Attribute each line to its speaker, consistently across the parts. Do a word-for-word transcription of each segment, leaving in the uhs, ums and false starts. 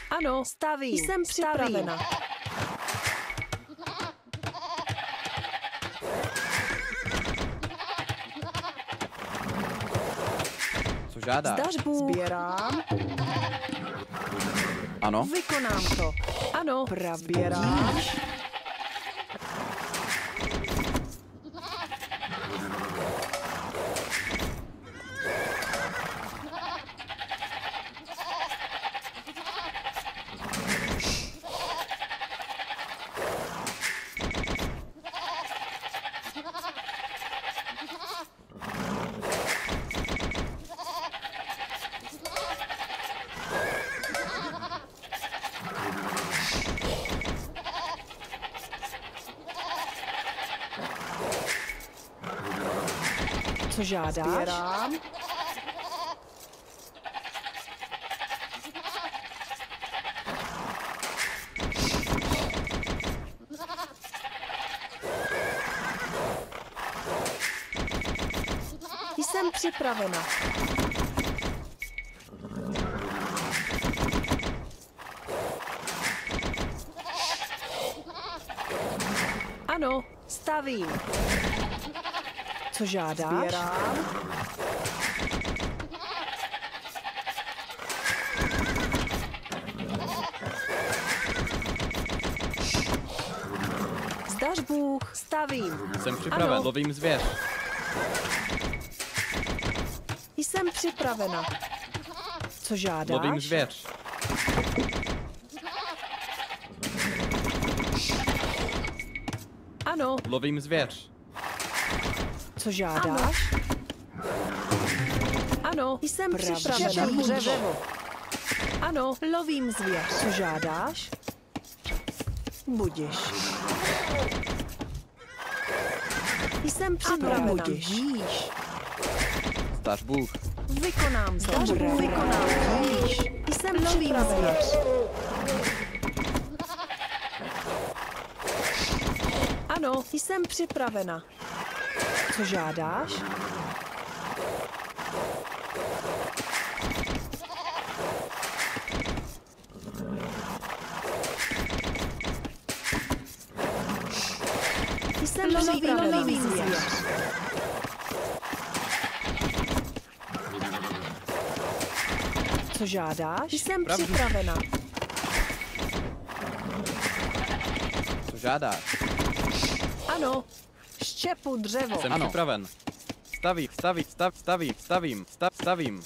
Speaker 1: Ano, stavím. Jsem připravena.
Speaker 2: Co žádáš?
Speaker 1: Zdař Bůh.
Speaker 3: Sběrám.
Speaker 2: Ano.
Speaker 1: Vykonám to. Ano,
Speaker 3: Pravdu. Sběrám.
Speaker 1: co žádáš?
Speaker 3: Sběrám.
Speaker 1: Jsem připravena. Ano, stavím. Co žádáš?
Speaker 3: Sběrám.
Speaker 1: Zdař Bůh, stavím.
Speaker 2: Jsem připraven,
Speaker 1: Ano.
Speaker 2: lovím zvěř.
Speaker 1: Jsem připravena. Co žádáš?
Speaker 2: Lovím zvěř.
Speaker 1: Ano,
Speaker 2: Lovím zvěř.
Speaker 1: co žádáš? Ano, jsem připravena.
Speaker 3: Štěpu
Speaker 1: Dřevo. Ano, lovím zvěř. Co žádáš? Budiš. Jsem připravena.
Speaker 3: budiš.
Speaker 2: Zdař Bůh.
Speaker 1: Vykonám to.
Speaker 3: Dobré.
Speaker 1: Vykonám. Jsem připravena. Ano, jsem připravena. Co žádáš? Jsem připravena. Lovím zvěř. Co žádáš? Jsem
Speaker 2: Pravdu.
Speaker 1: připravena.
Speaker 2: Co žádáš?
Speaker 1: Ano, štěpu dřevo.
Speaker 2: Jsem Ano. připraven. Staví, staví, stav, stavím, stavím, stav, stavím.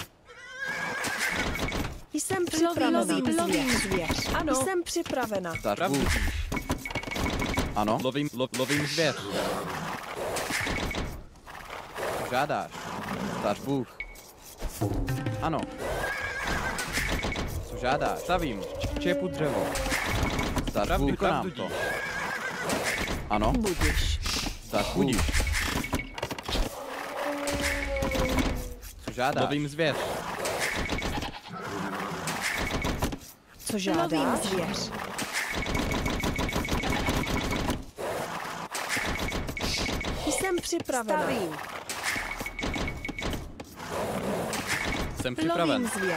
Speaker 1: Jsem připravena.
Speaker 3: Lovím
Speaker 1: Lovím zvěř. Ano, jsem připravena.
Speaker 2: Zdař Pravdu. Bůh. Ano. Lovím, lo, lovím zvěř. Co žádáš? Zdař Bůh. Ano. Co žádáš? Stavím. Čepu dřevo. Zdař
Speaker 4: Pravdu,
Speaker 2: Bůh. Vykonám
Speaker 4: pravdu
Speaker 2: to. Ano.
Speaker 1: Budiš.
Speaker 2: Zdař Bůh. Co žádáš? Lovím zvěř.
Speaker 1: Co žádáš? Lovím zvěř. Jsem připravena. Stavím.
Speaker 2: Jsem připraven.
Speaker 1: Lovím zvěř.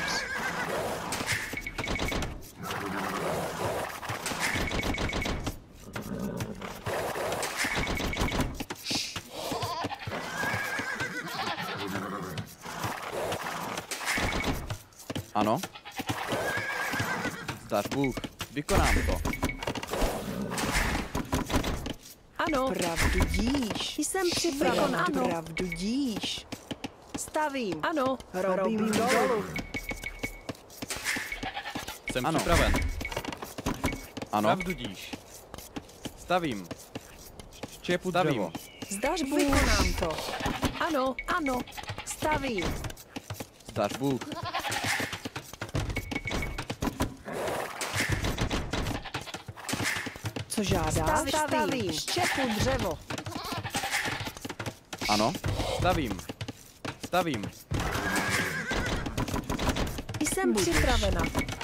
Speaker 2: Ano. Zdař Bůh. Vykonám to.
Speaker 1: Ano,
Speaker 3: Pravdu díš.
Speaker 1: jsem připravena. Ano,
Speaker 3: Pravdu díš.
Speaker 1: stavím. Ano,
Speaker 3: Robím dolů.
Speaker 2: Jsem Ano. připraven. Ano.
Speaker 4: Pravdu díš.
Speaker 2: Stavím. Štěpu
Speaker 4: Stavím.
Speaker 2: dřevo.
Speaker 1: zdař Bůh. Vykonám to. Ano, ano, stavím.
Speaker 2: Zdař Bůh.
Speaker 1: Co žádáš? Stavím. Štěpu dřevo.
Speaker 2: Ano. Stavím. Stavím.
Speaker 1: Jsem
Speaker 3: Budiš.
Speaker 1: připravena.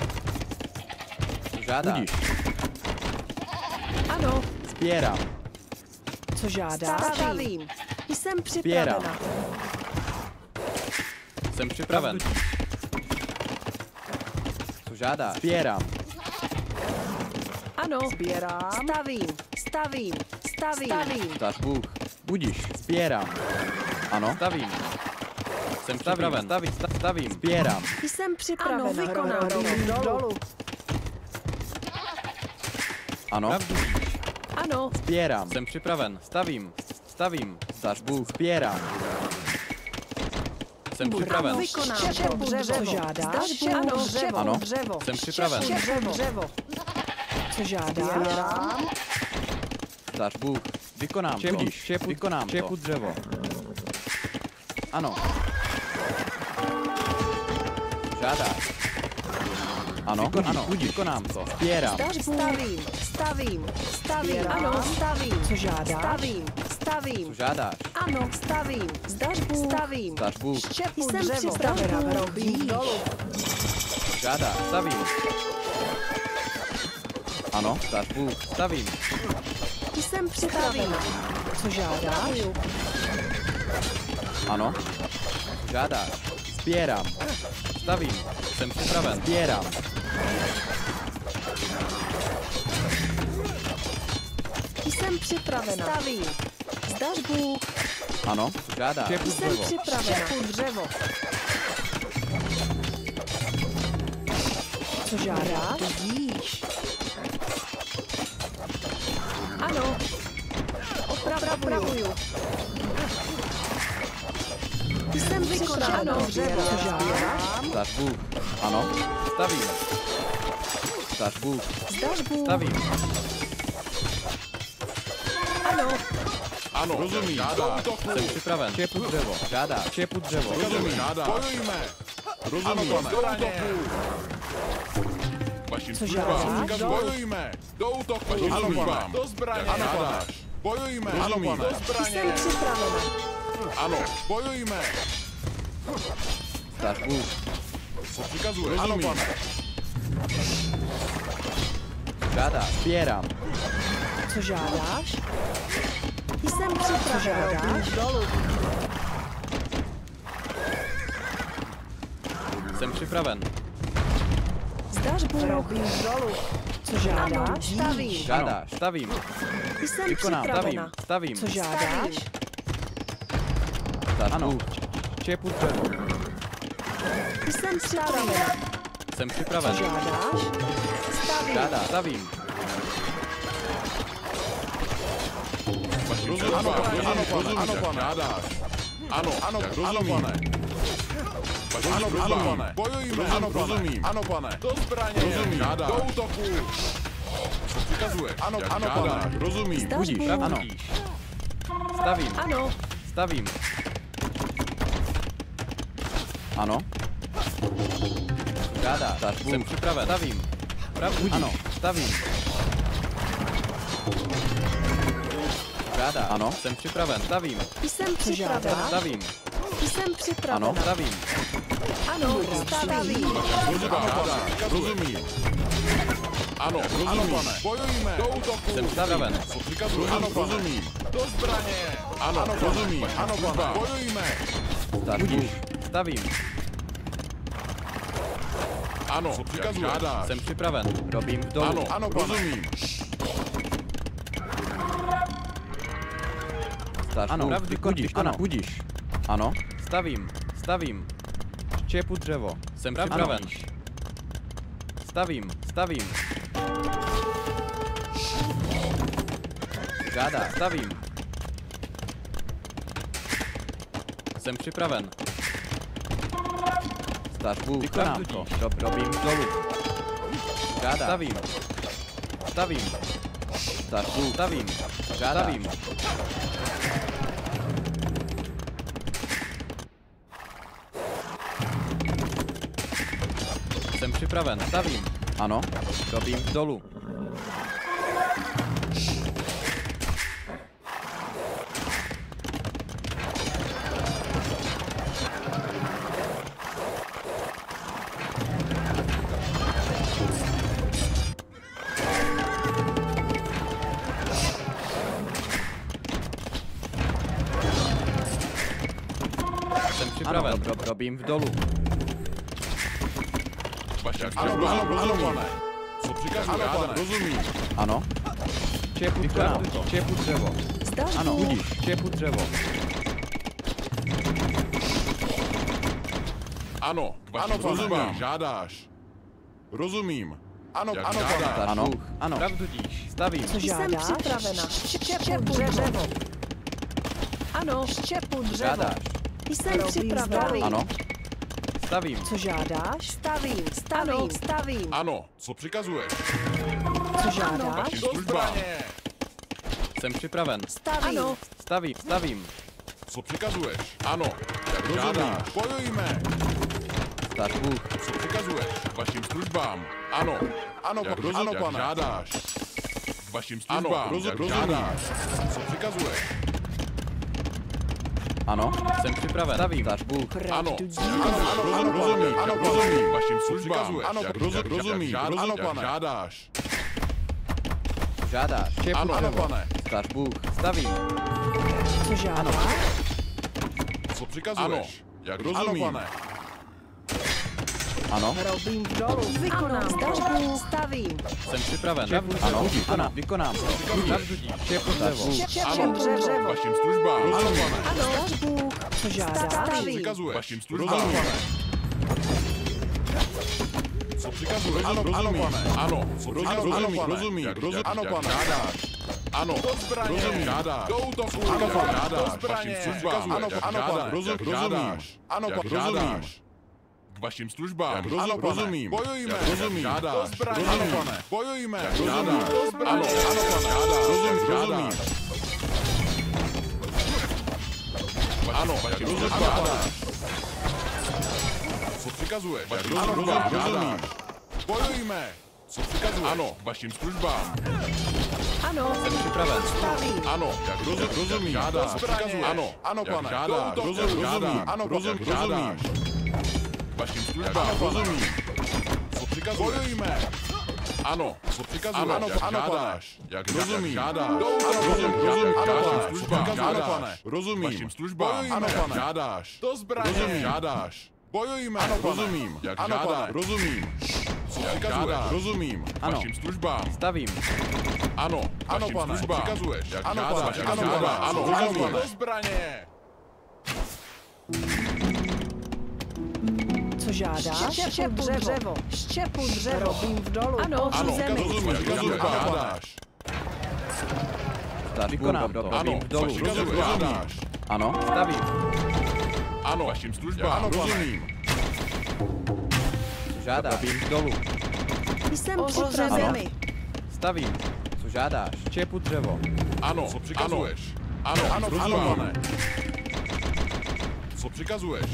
Speaker 2: Co žádáš?
Speaker 4: Budíš.
Speaker 1: Ano,
Speaker 2: Sbírám.
Speaker 1: co žádáš? Stavím. Jsem
Speaker 2: Sbírám.
Speaker 1: připravena.
Speaker 2: Jsem připraven. Co žádáš? Sbírám.
Speaker 1: Ano,
Speaker 3: Sbírám.
Speaker 1: stavím, stavím, stavím, stavím.
Speaker 2: Dař Bůh. Budíš. Sbírám. Ano. Stavím. Jsem připraven. Stavím, sta- stavím. Sbírám.
Speaker 1: Jsem připravena. Ano, vykonám.
Speaker 3: Robím dolů.
Speaker 2: Ano. Pravdu.
Speaker 1: Ano,
Speaker 2: Sbírám. Jsem připraven. Stavím. Stavím. Dař Bůh. Sbírám. Jsem připraven.
Speaker 1: vykonám.
Speaker 3: Štěpu
Speaker 1: Dřevo,
Speaker 3: dřevo.
Speaker 1: co žádáš?
Speaker 3: Zdař Bůh
Speaker 1: Ano,
Speaker 3: dřevo.
Speaker 2: Ano.
Speaker 3: Dřevo.
Speaker 2: Jsem připraven.
Speaker 3: Štěpu dřevo.
Speaker 1: Co žádáš?
Speaker 3: Sbírám.
Speaker 2: Dař Bůh. Vykonám to.
Speaker 4: Budíš.
Speaker 2: Štěpu, Vykonám
Speaker 4: štěpu
Speaker 2: to. dřevo. Ano. Žádáš. Ano.
Speaker 4: Vykonám.
Speaker 2: Ano. Budíš. Vykonám to. Sbírám.
Speaker 1: Zdař Bůh. Stavím, stavím, stavím.
Speaker 3: Sbírám.
Speaker 1: Ano, stavím.
Speaker 3: Co žádáš?
Speaker 1: Stavím,
Speaker 2: Co
Speaker 1: stavím.
Speaker 2: žádáš?
Speaker 1: Ano, stavím. Zdař Bůh. Stavím.
Speaker 2: Dař Bůh.
Speaker 3: Štěpu
Speaker 1: Jsem
Speaker 3: dřevo.
Speaker 1: připravena.
Speaker 3: Robím dolů.
Speaker 2: Žádáš. Stavím. Ano. Dař Bůh. Stavím.
Speaker 1: Jsem připravena.
Speaker 3: Co žádáš?
Speaker 2: Ano. Žádáš. Sbírám. Stavím. Jsem připraven. Sbírám.
Speaker 1: Jsem připravena. Stavím. Zdař Bůh.
Speaker 2: Ano. Žádáš. Štěpu
Speaker 1: Jsem
Speaker 2: dřevo.
Speaker 1: připravena.
Speaker 3: Štěpu dřevo. Co žádáš? Vidíš.
Speaker 1: Ano. Opravuju. Jsem vykonala. Ano,
Speaker 3: Dřevo. Co žádáš?
Speaker 2: Dař Bůh. Ano. Stavím. Dař Bůh.
Speaker 1: Zdař Bůh.
Speaker 2: Stavím.
Speaker 1: Ano.
Speaker 4: Ano, rozumím. Do útoku.
Speaker 2: Jsem připraven. Štěpu dřevo. Žádáš. Štěpu dřevo.
Speaker 4: Rozumím. Bojujme. Rozumím. Do útoku. Vašim
Speaker 3: Co
Speaker 4: službám.
Speaker 3: žádáš?
Speaker 4: Bojujme. Do útoku. Vašim službám. Do zbraně. Ano, žádáš. Bojujme. Ano, pane. Do zbraně.
Speaker 1: Jsem připravena.
Speaker 4: Ano, bojujme.
Speaker 2: Dař Bůh.
Speaker 4: Co přikazuje? Ano, pane.
Speaker 2: Žádáš. Sbírám.
Speaker 3: Co žádáš?
Speaker 1: Jsem
Speaker 3: Co
Speaker 1: připravena.
Speaker 3: žádáš? Dolů.
Speaker 2: Jsem připraven.
Speaker 1: Zdař Bůh.
Speaker 3: Robím dolů. Co
Speaker 1: Ano,
Speaker 3: žádáš?
Speaker 1: stavím.
Speaker 2: Žádáš. Stavím.
Speaker 1: Jsem
Speaker 2: Vykonám.
Speaker 1: připravena.
Speaker 2: Stavím. Stavím.
Speaker 3: Co žádáš?
Speaker 2: Dař Bůh. Štěpu dřevo.
Speaker 1: Jsem připravena.
Speaker 2: Jsem
Speaker 3: Co
Speaker 2: připraven.
Speaker 3: žádáš?
Speaker 1: Stavím.
Speaker 2: Žádáš. Stavím.
Speaker 4: Vašim službám. Ano, pane. Ano, pane. Žádáš. Ano, ano, ano, pane. Vašim službám. Bojujme. Ano, rozumím. Ano, pane. Do zbraně. Rozumím. Žádáš. Do útoku. Co přikazuje? Ano, ano, pane. Rozumím.
Speaker 1: Zdař
Speaker 2: Budíš.
Speaker 1: Bůh.
Speaker 2: Ano. Stavím.
Speaker 1: Ano.
Speaker 2: Stavím. Ano. Žádáš. Dař Bůh. Jsem připraven. Stavím. Pravdu. Ano. Stavím. Žádáš. Ano. Jsem připraven. Stavím.
Speaker 1: Jsem
Speaker 3: Co žádáš?
Speaker 1: připravena.
Speaker 2: Stavím.
Speaker 1: Jsem připravena.
Speaker 2: Ano. Stavím.
Speaker 1: Ano, stavím.
Speaker 4: Službám. Rozumím. Ano, rozumím. Pane. Bojujme. Do útoku.
Speaker 2: Jsem připraven.
Speaker 4: Co přikazuje? Ano, rozumím. Do zbraně. Ano, rozumím. Ano, pane. Bojujme.
Speaker 2: Dař Bůh. Stavím.
Speaker 4: Ano, co přikazuje? Žádáš.
Speaker 2: Jsem připraven. Robím v dolu.
Speaker 4: Ano, ano, rozumím.
Speaker 2: Dař ano, Bůh. Vykoníš. Ano, budíš. Ano. Stavím. Stavím. Štěpu dřevo. Jsem připraven. Stavím. Stavím. Žádá. Stavím. Jsem připraven. Dař Bůh. Vykonám to. Rob, robím dolu. Žádá. Stavím. Stavím. Dař Bůh. Stavím. Žádá. Stavím. Jsem připraven. Stavím. Ano. Robím dolu. Jsem připraven. Ano, rob, robím v dolu.
Speaker 4: Vašim službám. Ano, ano, pane. Co přikazuje? Ano, pane. Rozumím.
Speaker 2: Ano. Čepu dřevo. Čepu dřevo.
Speaker 3: Zdař
Speaker 2: Ano,
Speaker 3: Bůh.
Speaker 2: budíš. Čepu dřevo.
Speaker 4: Ano, ano, rozumím. Žádáš. Rozumím. Ano, ano, pane.
Speaker 2: Ano. Ano. Pravdu díš. Stavím.
Speaker 3: Co
Speaker 1: Jsem
Speaker 3: žádáš?
Speaker 1: připravena. Štěpu dřevo. Ano, štěpu dřevo.
Speaker 2: Žádáš.
Speaker 1: Jsem
Speaker 3: Robím
Speaker 1: připravena.
Speaker 3: zdravím.
Speaker 2: Ano. Stavím.
Speaker 3: Co žádáš?
Speaker 1: Stavím, stavím, stavím.
Speaker 4: Ano, co přikazuješ?
Speaker 3: Co žádáš?
Speaker 4: Vašim službám.
Speaker 2: Jsem připraven.
Speaker 1: Stavím. Ano.
Speaker 2: Stavím. Stavím.
Speaker 4: Co přikazuješ? Ano, jak rozumím. Bojujme.
Speaker 2: Zdař Bůh.
Speaker 4: Co přikazuješ? Vašim službám. Ano, ano, jak rozum, ano, pane. Jak žádáš. Vašim službám. Ano, roz, jak žádáš. Co přikazuješ?
Speaker 2: Ano. Jsem připraven. Stavím. Zdař Bůh.
Speaker 4: Ano,
Speaker 3: Pravdu díš.
Speaker 4: ano, ano, ano, rozumím, ano, rozumím. Vašim službám. Ano, jak rozumím, ano, pane. Žádáš.
Speaker 2: Žádáš. Čepu
Speaker 4: Ano, ano,
Speaker 2: dřevo.
Speaker 4: pane.
Speaker 2: Zdař Bůh. Stavím.
Speaker 3: Co žádáš?
Speaker 4: Co přikazuješ? Jak rozumím. Ano, pane.
Speaker 2: Ano.
Speaker 3: Robím v dolu.
Speaker 1: Vykonám
Speaker 3: Zdař
Speaker 1: to.
Speaker 3: Bůh.
Speaker 1: Stavím.
Speaker 2: Jsem připraven. Čepu dřevo. Ano. Vykonám. Vykonám to. Pravdu díš. Čepu dřevo.
Speaker 1: Štěpu dřevo.
Speaker 4: Vašim službám. Ano, pane.
Speaker 1: Ano,
Speaker 3: Zdař Bůh. Co žádáš?
Speaker 1: Stavím.
Speaker 4: Přikazuješ. Vašim službám. Co přikazuješ? Ano, ano, pane. Ano, co přikazuješ? Ano, pane. Rozumím, rozumím. Ano, pane. Žádáš. Ano, rozumím. Žádáš. Do útoku. Ano, pane. Žádáš. Vašim službám. Ano, ano, pane. Rozumím. Ano, pane. Rozumíš. K vašim službám. Ano, rozumím. Bojujme. Rozumím. Žádáš. Ano, pane. Bojujme. Žádáš. Ano, ano, pane. Žádáš. Rozumím. Rozumím. Ano, vašim službám. Co přikazuješ? Ano, rozumím. Bojujme. Co přikazuješ? Ano, vašim službám.
Speaker 1: ano,
Speaker 2: Jsem připraven.
Speaker 1: stavím.
Speaker 4: Ano, jak rozum, rozumím. Žádáš. Co přikazuješ? Ano, ano, pane. Žádáš. Rozum, rozumím. Ano, rozum, žádáš. Vašim službám. Rozumím. Co přikazuješ? Bojujme. Ano, co přikazuješ? Ano, ano, žádáš. Jak rozumím. Žádáš. Rozum, rozum, žádáš. Službám. Ano, pane. Rozumím. Vašim službám. Ano, pane. Žádáš. To zbraně. Rozumím. Žádáš. Bojujme. Ano, rozumím. Jak žádáš. Rozumím. Co přikazuješ? Rozumím.
Speaker 2: Ano.
Speaker 4: Vašim službám.
Speaker 2: Stavím.
Speaker 4: Ano, ano, pane. Přikazuješ. Jak ano, žádáš. Ano, žádáš. Ano, rozumím. Do zbraně.
Speaker 3: Co žádáš?
Speaker 1: Štěpu dřevo. Štěpu dřevo.
Speaker 3: Robím v dolu.
Speaker 1: Ano,
Speaker 4: Ano,
Speaker 1: zemi.
Speaker 4: rozumím. Jak žádáš.
Speaker 2: Zdař Bůh.
Speaker 4: Ano,
Speaker 2: Robím v dolu.
Speaker 4: přikazuješ. Žádáš.
Speaker 2: Ano. Stavím.
Speaker 4: Ano, vašim službám. Ano, rozumím.
Speaker 2: Žádáš. Robím v dolu.
Speaker 1: Jsem
Speaker 3: O
Speaker 1: připravena.
Speaker 3: zemi.
Speaker 2: Stavím. Co žádáš? Čepu dřevo.
Speaker 4: Ano, co přikazuješ? Ano, ano, ano, pane. Co přikazuješ?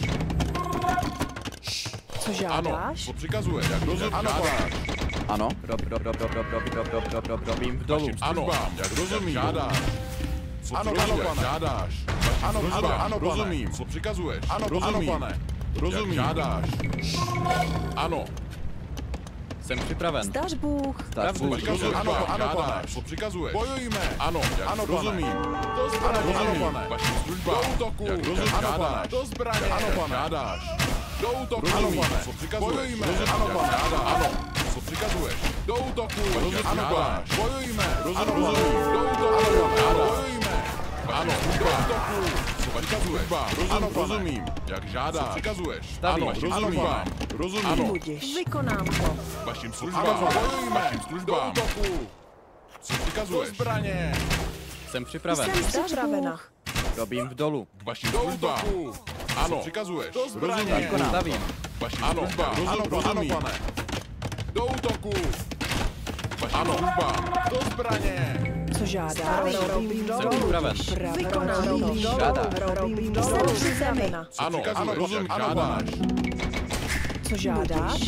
Speaker 3: Co
Speaker 4: Ano,
Speaker 3: žádáš?
Speaker 4: co přikazuješ? Jak rozum, ano, žádáš.
Speaker 2: Ano. Rob, rob, rob, rob, rob, rob, rob, rob, rob, rob, robím v dolu.
Speaker 4: Vašim službám. Jak rozumím. Žádáš. Co ano, ano, pane. Žádáš. Ano, ano, ano, rozumím. Co přikazuješ? Ano, rozumím. Ano, pane. Rozumím. Žádáš. Ano.
Speaker 2: Jsem připraven.
Speaker 3: Zdař Bůh.
Speaker 2: Zdař Bůh.
Speaker 4: Přikazuješ. Ano, ano, pane. Co přikazuješ? Bojujme. Ano, ano, rozumím. Do zbraně. Ano, pane. Vašim službám. Do útoku. Jak rozumím. Ano, pane. Do zbraně. Ano, pane. Žádáš. Do útoku. Ano, pane. Co přikazuješ? Bojujme. Ano, pane. Ano. Co přikazuješ? Do útoku. Ano, pane. Bojujme. Rozumím. Do útoku. Ano, bojujme. Ano, do útoku. Co přikazuješ? Ano, rozumím. Jak žádáš. Co přikazuješ?
Speaker 2: Stavím.
Speaker 4: Ano, rozumím. Rozumím. Ano.
Speaker 3: Budiš.
Speaker 1: Vykonám to.
Speaker 4: Vašim službám. Bojujme. Vašim službám. Do útoku. Co přikazuješ? Do zbraně.
Speaker 2: Jsem připraven.
Speaker 1: Jsem
Speaker 3: Zdař
Speaker 1: připravena.
Speaker 3: Bůh.
Speaker 2: Robím v dolu.
Speaker 4: K vašim službám. Ano. Co přikazuješ? Do zbraně.
Speaker 2: Vykonám. Stavím.
Speaker 4: Vašim službám. Ano, rozumím. Ano, pane. Do útoku. Vašim službám. Do zbraně.
Speaker 3: Co žádáš? Robím v
Speaker 2: Jsem
Speaker 3: dolu.
Speaker 2: připraven.
Speaker 1: Vykonám to.
Speaker 2: Žádáš.
Speaker 3: Robím v
Speaker 1: Jsem
Speaker 3: dolu.
Speaker 1: připravena.
Speaker 4: Co ano, přikazuješ? Ano, rozumím. Ano, žádáš.
Speaker 3: Co žádáš?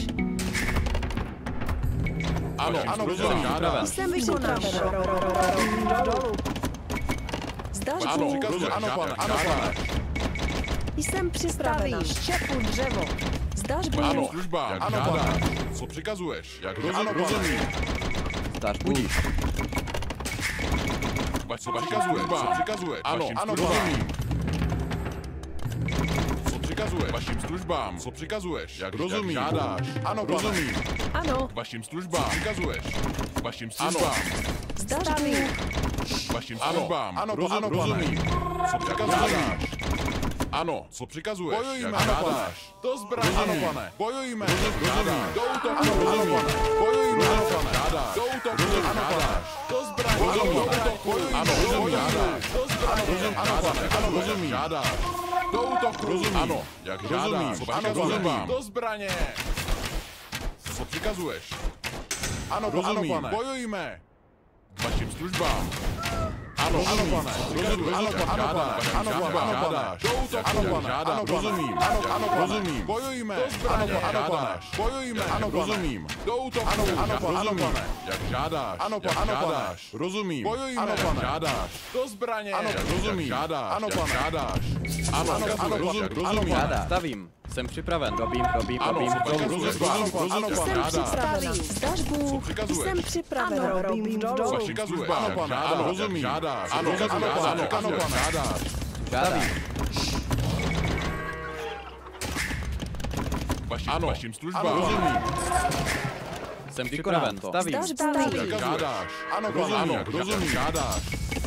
Speaker 4: Ano, ano, rozumím. Žádáš.
Speaker 1: Jsem vykonám.
Speaker 3: Robím v dolu. Zdař
Speaker 4: Ano,
Speaker 3: Bůh.
Speaker 4: přikazuješ. Ano, pane. Ano, pane.
Speaker 1: Jsem připravena. Štěpu dřevo.
Speaker 3: Zdař
Speaker 4: Ano,
Speaker 3: Bůh.
Speaker 4: službám. Jak ano, žádáš. Co přikazuješ? Jak rozum, rozumím.
Speaker 2: Zdař Bůh.
Speaker 4: Co přikazuješ? Co přikazuješ? Ano, ano, rozumím. Co přikazuješ? Vašim službám. Co přikazuješ? Jak rozumím? Jak žádáš? Ano, rozumím.
Speaker 1: Ano.
Speaker 4: Vašim službám. Co přikazuješ? Vašim službám.
Speaker 1: Zdařím.
Speaker 4: Vašim službám. Ano, ano, ano, rozumím. Co přikazuješ? Ano, co přikazuješ? Bojujeme, ano, pane. Do zbraně. Ano, pane. Bojujeme. Rozumím. Do útoku. Ano, ano, pane. Bojujeme, ano, pane. Do útoku. Ano, pane. Do zbraně. Do útoku. Ano, rozumím. Do zbraně. Ano, pane. Ano, rozumím. Žádáš. Do útoku. Rozumím. Ano, jak žádáš. Ano, rozumím. Do zbraně. Co přikazuješ? Ano, rozumím. Ano, pane. Bojujeme. K vašim službám. Ano, ano, pane. Rozumím. Ano, pane. Ano, pane. Ano, pane. Žádáš. Do útoku. Ano, pane. Ano, rozumím. Ano, ano, rozumím. Bojujeme. Do zbraně. Ano, pane. Bojujeme. Ano, rozumím. Do útoku. Ano, ano, ano, pane. Jak žádáš. Ano, pane. Ano, pane. Rozumím. Bojujeme. Ano, pane. Žádáš. Do zbraně. Ano, rozumím. Žádáš. Ano, pane. Žádáš. Ano, ano, ano, rozumím.
Speaker 2: Žádá. Stavím. Jsem připraven. Robím, robím, robím.
Speaker 4: Ano,
Speaker 3: Jsem připravena. Zdař Bůh. Jsem připravena. Robím dolů.
Speaker 4: Přikazuješ. Ano, pane. Ano, rozumím. Žádáš. Ano, ano, ano, ano, pane. Žádáš.
Speaker 2: Žádám.
Speaker 4: Ano, vašim službám. Rozumím.
Speaker 2: Jsem připraven. Stavím.
Speaker 3: Stavím.
Speaker 4: Žádáš. Ano, pane. Ano, rozumím. Žádáš.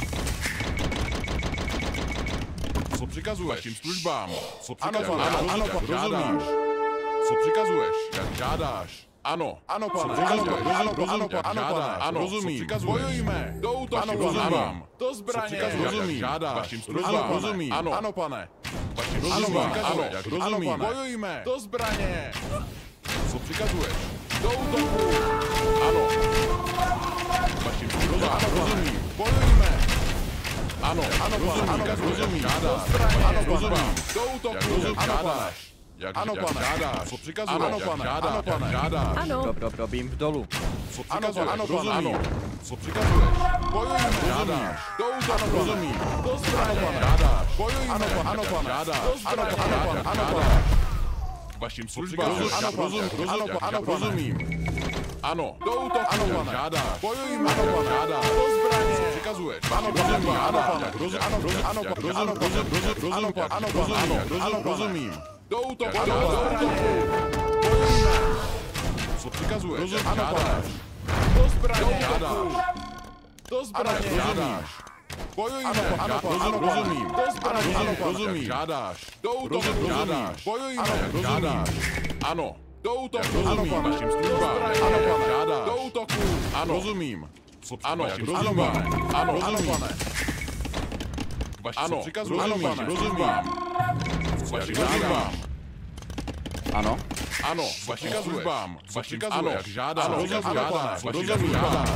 Speaker 4: Co přikazuješ? Vašim službám. Co přikazuješ? Ano, pane. Ano, pane. Rozumím. Co přikazuješ? Jak žádáš? Ano. Ano, pane. Ano, pane. Ano, pane. Ano, pane. Ano, rozumím. Bojujeme. Do útoku. Ano, rozumím. Do zbraně. Rozumím. Žádáš. Vašim službám. Rozumím. Ano. Ano, pane. Vašim službám. Ano, jak rozumím. Bojujeme. Do zbraně. Co přikazuješ? Do útoku. Ano. Vašim službám. Rozumím. Bojujeme. Ano, ano, rozumím. Ano, rozumím. Žádáš. Ano, rozumím. Do útoku. Ano, žádáš. Jak, ano, jak pane. Žádáš. Co přikazuješ? Ano, pane. Žádáš. Ano, pane. Žádáš.
Speaker 1: Ano.
Speaker 2: Rob, rob, robím v dolu.
Speaker 4: Co přikazuješ? Ano, pane. Ano. Co přikazuješ? Bojujeme. Žádáš. Do útoku. Rozumím. Do zbraně. Žádáš. Bojujeme. Ano, pane. Ano, pane. Žádáš. Do zbraně. Ano, pane. Ano, pane. Vašim službám. Ano, rozumím. Ano, ano, rozumím. Ano. Do útoku. Ano, pane. Žádáš. Bojujeme. Ano, pane. Žádáš. Do zbraně. Co přikazuješ? Ano, rozumím. Ano, pane. Ano, ano, ano, ano, ano, ano, rozumím. Do útoku. Ano, do útoku. Bojujeme. Co přikazuješ? Rozumím. Ano, pane. Do zbraně. Žádáš. Do zbraně. Žádáš. Bojujeme. Ano, ano, rozumím. Do zbraně. Ano, rozumím. Žádáš. Do útoku. Žádáš. Bojujeme. Žádáš. Ano. Do útoku. Rozumím. Vašim službám. Ano, pane. Žádáš. Do útoku. Ano. Rozumím. Co ano, rozumím. Ano, ano, pane. Ano, rozumím. Rozumím. Vašim službám.
Speaker 2: Ano.
Speaker 4: Ano, vašim službám. Vašim ano, jak žádáš. Ano, žádáš. Rozumím. Žádáš.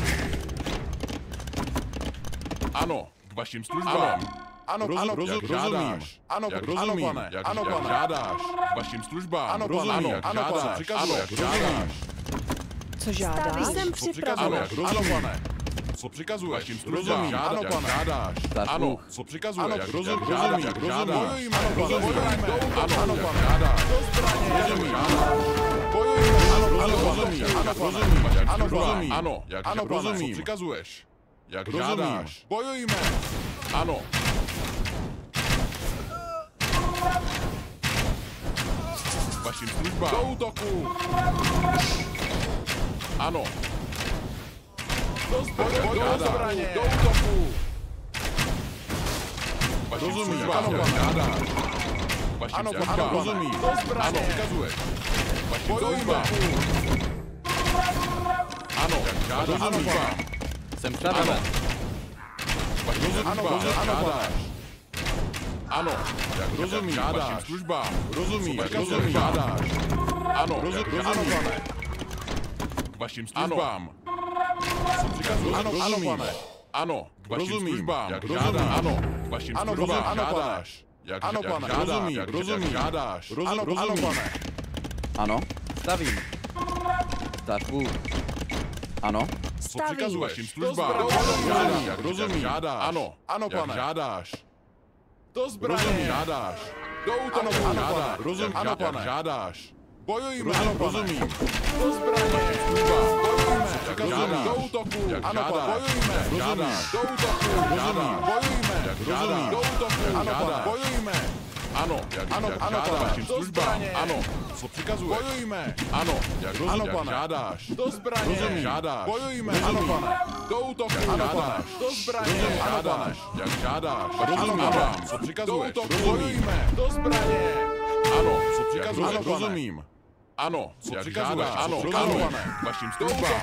Speaker 4: Ano, k vašim službám. Ano, ano, rozumím. Ano, rozumím. Pane. Ano, pane. Žádáš. K vašim službám. Ano, pane. Ano, pane. Ano, jak žádáš.
Speaker 3: Co žádáš? Jsem připravena.
Speaker 4: Ano, pane. Co přikazuješ? Vašim službám. Ano, pane. Žádáš. Ano, co přikazuješ? Jak rozumím. Rozumím. Rozumím. Ano, bojujeme. Ano, pane. Žádáš. Do zbraně. Rozumím. Bojujeme. Ano, rozumím. Ano, rozumím. Ano, rozumím. Ano, jak rozumím. Co přikazuješ? Jak žádáš. Bojujeme. Ano. Vašim službám. Do útoku. Ano. Do zbraně. Do útoku. Vašim službám. Žádáš. Vašim službám. Rozumím. Do zbraně. Ano, přikazuješ. Vašim službám. Ano, žádáš. Ano,
Speaker 2: Jsem připraven.
Speaker 4: Vašim službám. Žádáš. Ano, jak rozumím. Žádáš. Službám. Rozumím. Rozumím. Žádáš. Ano, rozumím. Vašim službám. Co přikazuješ? Ano, rozumím. Ano, k vašim službám. Jak žádáš. Ano, k vašim službám. Žádáš. Jak ano, pane. Rozumím. Jak rozumím. Žádáš. Ano, pane.
Speaker 2: Ano. Stavím. Zdař Bůh. Ano.
Speaker 4: Co přikazuješ? Vašim službám. Žádáš. Jak rozumím. Žádáš. Ano, ano, pane. Žádáš. Do zbraně. Žádáš. Do útoku. Žádáš. Rozumím. Ano, pane. Žádáš. Bojujeme. Rozumím. Do zbraně. Bojujeme. Žádáš. Do útoku. Ano, pane. Bojujeme. Žádáš. Do útoku. Žádáš. Bojujeme. Rozumím. Do útoku. Ano, pane. Bojujeme. Ano, jak, ano, jak ano, žádáš. Vašim službám. Ano, co přikazuješ? Bojujme. Ano, jak, ano, jak pane. Žádáš. Do zbraně. Rozumím. Žádáš. Bojujme. Ano, pane. Do útoku. Ano, pane. Do zbraně. Rozumím. Ano, pane. Jak žádáš. Rozumím. Ano, co přikazuješ? Do útoku. Bojujme. Do zbraně. Ano, co přikazuješ? Ano, rozumím. Ano, co přikazuješ? Ano, ano, pane. Vašim službám.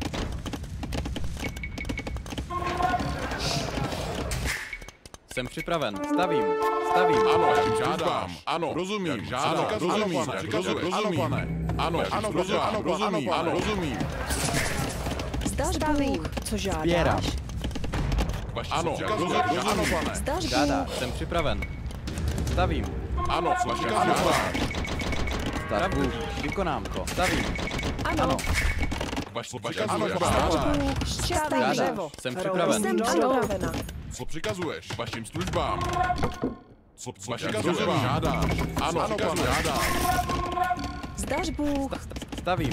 Speaker 2: Jsem připraven. Stavím. Stavím.
Speaker 4: Ano, jak žádám. Ano, rozumím. Jak žádám. Rozumím. Ano, pane. Rozumím. Ano, pane. Ano, ano, ano, rozumím. Ano, rozumím.
Speaker 3: Zdař Bůh, co žádáš?
Speaker 2: Sběrám.
Speaker 4: Ano, rozumím. Ano, pane.
Speaker 3: Zdař
Speaker 2: Žádá.
Speaker 3: Bůh.
Speaker 2: Jsem připraven. Stavím.
Speaker 4: Ano, co žádám.
Speaker 2: Zdař Bůh. Vykonám to. Stavím.
Speaker 3: Ano.
Speaker 2: Ano.
Speaker 4: Vaš
Speaker 3: Zdař
Speaker 4: přikazuješ.
Speaker 3: Bůh, šťastný
Speaker 2: Žádá.
Speaker 3: dřevo.
Speaker 2: Jsem připraven.
Speaker 3: Jsem připravena.
Speaker 4: Co přikazuješ? Vašim službám. Co, co přikazuješ? Žádáš. Ano, ano, pane. Žádáš.
Speaker 3: Zdař Bůh.
Speaker 2: Stavím.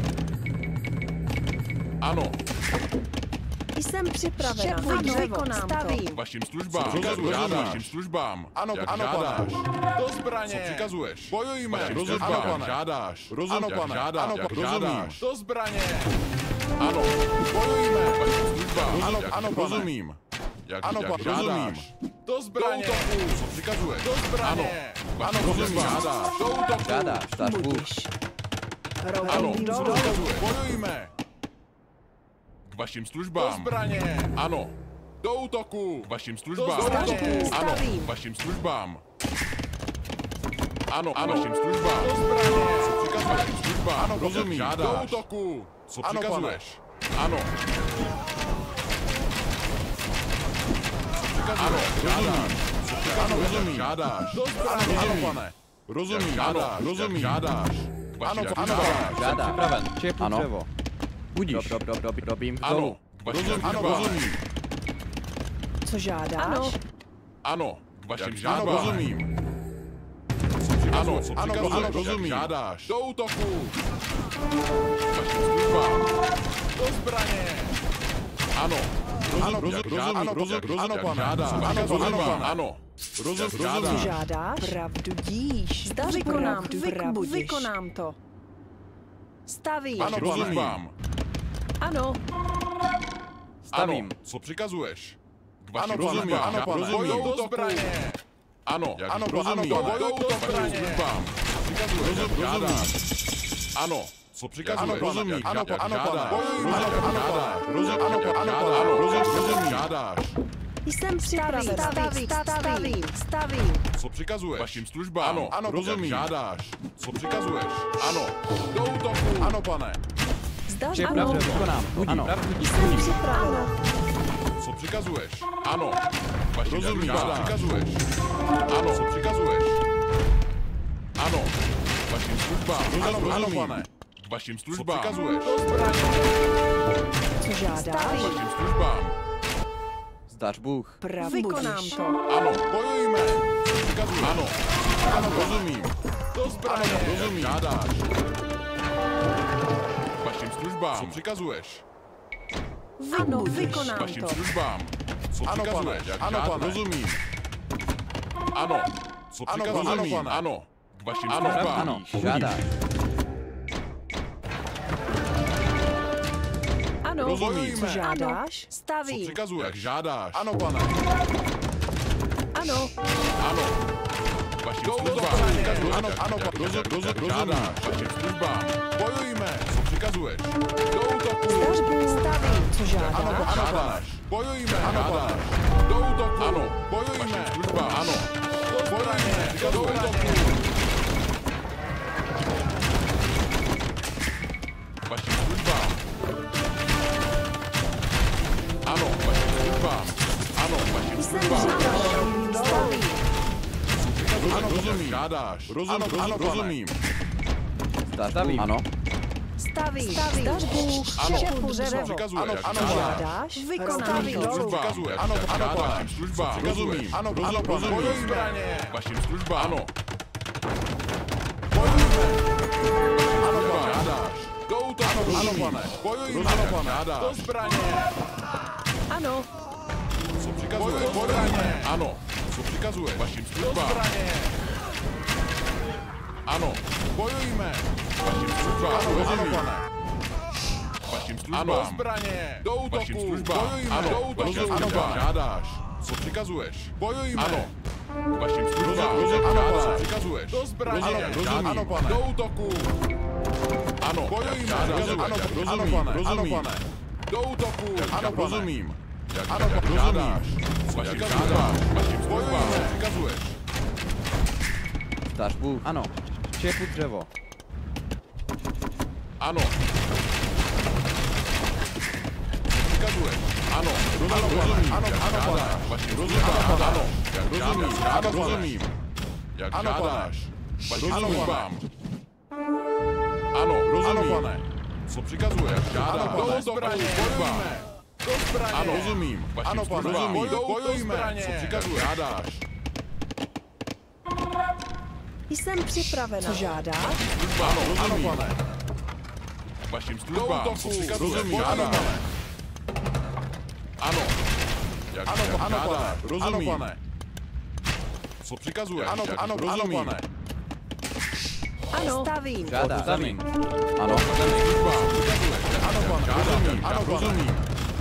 Speaker 4: Ano,
Speaker 3: Jsem připravena.
Speaker 1: Šefuj
Speaker 3: Ano,
Speaker 1: dřevo.
Speaker 3: vykonám
Speaker 1: Stavím.
Speaker 3: to.
Speaker 4: vašim službám. Rozumím. Vašim službám. Ano, jak ano, žádáš. Do zbraně. Co přikazuješ? Bojujme. Vašim službám. Ano, pane. Žádáš. Rozumím. Ano, pane. Žádáš. Ano, jak žádáš. Do zbraně. Ano, bojujme. Vašim službám. Ano, ano, rozumím. Jak, ano, jak žádáš. Do zbraně. Do útoku. Co přikazuješ? Do zbraně. Ano, ano, rozumím. Žádáš. Do útoku.
Speaker 2: Žádáš. Zdař Bůh.
Speaker 3: Budiš.
Speaker 4: Ano,
Speaker 3: Robím
Speaker 4: co
Speaker 3: dolu.
Speaker 4: přikazuješ? Bojujme. K vašim službám. Do zbraně. Ano. Do útoku. K vašim službám.
Speaker 3: Zdař Bůh,
Speaker 4: Ano,
Speaker 3: stavím.
Speaker 4: k vašim službám. Ano, ano, vašim službám. Do zbraně. Co přikazuješ? Službám. Ano, rozumím. Do útoku. Co přikazuješ? Ano. Ano, žádáš. Ano, rozumím. Žádáš. Do zbraně. Ano, pane. Rozumím. Ano, rozumím. Žádáš. Ano, ano,
Speaker 2: Žádá. Připraven. Čepu
Speaker 5: Ano.
Speaker 2: dřevo. Budíš. Rob, rob, rob, robím
Speaker 4: ano.
Speaker 2: dolu.
Speaker 4: Rozumím. Ano, rozumím.
Speaker 3: Co žádáš?
Speaker 1: Ano.
Speaker 4: Ano, k vašim žádám. Ano, rozumím. Ano, co ano, ano, rozumím. Žádáš. Do útoku. K vašim službám. Do zbraně. Ano. Ano, rozumím. Ano, rozumím. Ano, pane. Ano, rozumím. Ano. Rozumím.
Speaker 3: Co
Speaker 4: Žádáš.
Speaker 3: žádáš? Pravdu díš. Zdař
Speaker 1: Vykonám,
Speaker 3: pravdu
Speaker 1: vyk,
Speaker 3: budiš.
Speaker 1: vykonám to. Stavím.
Speaker 4: Ano, rozumím.
Speaker 1: Ano.
Speaker 2: Stavím.
Speaker 4: Ano, co přikazuješ? K vašim
Speaker 3: Ano,
Speaker 4: rozumím.
Speaker 3: pane.
Speaker 4: Ano, pane. Rozumím. Do zbraně. Ano, jak ano, rozumím. Ano, do zbraně. Rozumím. Žádáš. Ano. Co přikazuješ? Ano, rozumím. Ano, ano, pane. Ano, ano, pane. Rozumím. Ano, ano, ano, rozumím. Žádáš.
Speaker 3: Jsem připravena.
Speaker 1: Stavím, stavím, stavím.
Speaker 4: Co přikazuješ? Vašim službám. Ano, ano, rozumím. Žádáš. Co přikazuješ? Ano. Do útoku. Ano, pane.
Speaker 3: Zdař
Speaker 2: Čepu
Speaker 3: ano.
Speaker 2: dřevo. Vykonám. Budíš.
Speaker 5: Ano.
Speaker 2: Pravdu díš.
Speaker 3: Jsem připravena.
Speaker 4: Co přikazuješ? Ano. Vašim rozumím. Co přikazuješ? Ano. Co přikazuješ? Ano. Vašim službám. Ano, ano, pane. Vašim službám. Co přikazuješ?
Speaker 3: Co žádáš?
Speaker 4: Vašim službám.
Speaker 2: Zdař Bůh.
Speaker 3: Pravdu
Speaker 1: Vykonám
Speaker 3: budíš.
Speaker 1: to.
Speaker 4: Ano, bojujme. Přikazuji. Ano. Ano, rozumím. Do zbraně. Ano, rozumím. Žádáš. Vašim službám. Co přikazuješ?
Speaker 1: Ano, vykonám
Speaker 4: Vašim
Speaker 1: to.
Speaker 4: službám. Co
Speaker 5: Ano,
Speaker 4: přikazuješ?
Speaker 5: pane.
Speaker 4: Jak
Speaker 5: Ano,
Speaker 4: žádáš?
Speaker 5: pane.
Speaker 4: Rozumím. Ano. Co
Speaker 5: Ano,
Speaker 4: přikazuješ?
Speaker 5: pane.
Speaker 4: Ano, pane. Ano. K vašim
Speaker 5: Ano,
Speaker 4: službám.
Speaker 2: Ano. Žádáš.
Speaker 1: Ano.
Speaker 4: Rozumím.
Speaker 3: Co žádáš?
Speaker 4: Co
Speaker 1: Stavím.
Speaker 4: přikazuješ? Jak žádáš?
Speaker 5: Ano, pane.
Speaker 1: Ano.
Speaker 4: Ano. Vašim službám. Přikazuj. Ano, ano, pane. Rozum, rozum, rozumím. Vašim službám. Bojujme. Co přikazuješ? Do útoku.
Speaker 3: Zdař Bůh.
Speaker 1: Stavím.
Speaker 3: Co žádáš?
Speaker 4: Ano, ano, žádáš. Bojujme. Ano, žádáš. Do útoku. Ano. Bojujme. Vašim službám. Ano. Bojujme. Do útoku. Vašim službám. Ano, vašim službám. Ano, vašim
Speaker 1: Jsem
Speaker 4: službám.
Speaker 1: připraven. Stavím.
Speaker 4: Ano, rozumím. Žádáš. Rozum, ano, ano, rozumím.
Speaker 2: Stavím.
Speaker 5: Ano.
Speaker 1: Stavím.
Speaker 3: Zdař Bůh.
Speaker 4: Ano,
Speaker 3: Šefu
Speaker 4: co
Speaker 3: dřevo.
Speaker 4: přikazuje,
Speaker 5: Ano,
Speaker 4: jak
Speaker 5: ano,
Speaker 4: žádáš.
Speaker 3: Žádáš?
Speaker 1: Vykonám
Speaker 3: Rovný
Speaker 1: to.
Speaker 3: dolů.
Speaker 4: Přikazuje,
Speaker 5: Ano,
Speaker 4: jak
Speaker 5: ano,
Speaker 4: žádáš.
Speaker 5: pane.
Speaker 4: Službám.
Speaker 5: Rozumím.
Speaker 4: Ano,
Speaker 5: Ano,
Speaker 4: ano,
Speaker 5: rozumím.
Speaker 4: rozumím. Vašim službám. Ano. Bojujme. Ano, pane. Žádáš. Do útoku. Ano, pane. Bojujme. Ano, pane. Žádáš. Do zbraně.
Speaker 1: Ano.
Speaker 4: Co přikazuje? Bojujme. Ano. Co přikazuje? Vašim službám. Ano, bojujme. Vašim službám, ano, rozumím. Ano, pane. Vašim službám. Ano, zbraně. Do útoku. Vašim službám. Bojujme. Ano, do útoku. Vašim službám. Žádáš. Co přikazuješ? Bojujme. Ano. Vašim službám. Žádáš. Co přikazuješ? Do zbraně. Ano, rozumím. Ano, pane. Do útoku. Ano, bojujme. Ano, ano, pane. Ano, pane. Do útoku. Ano, rozumím. Ano, žádáš. Vašim službám. Vašim službám. Co přikazuješ?
Speaker 2: Stařbu. Ano. Čepu dřevo.
Speaker 4: Ano. Přikazuješ. Ano. Rozumím. Ano, ano, pane. Vašim službám. Ano. Jak rozumím. Ano, rozumím. Jak žádáš. Vašim službám. Ano, rozumím. Ano, pane. Co přikazuješ? Jak žádáš. Do zbraně. Bojujme. Do zbraně. Ano, rozumím. Vašim službám. Bojujme. Co přikazuješ? Žádáš.
Speaker 3: Jsem připravena. Co žádáš?
Speaker 4: Ano, ano, pane. Vašim službám. Co přikazuješ? Rozumím. Ano, pane. Ano. Jak, ano, jak ano, pane. Rozumím. Ano, pane. Co přikazuješ? Ano, jak, ano, rozumím. Ano, pane.
Speaker 3: Ano, stavím.
Speaker 2: Žádá. Stavím. Ano.
Speaker 4: Ano, pane. Rozumím. Ano, rozumím.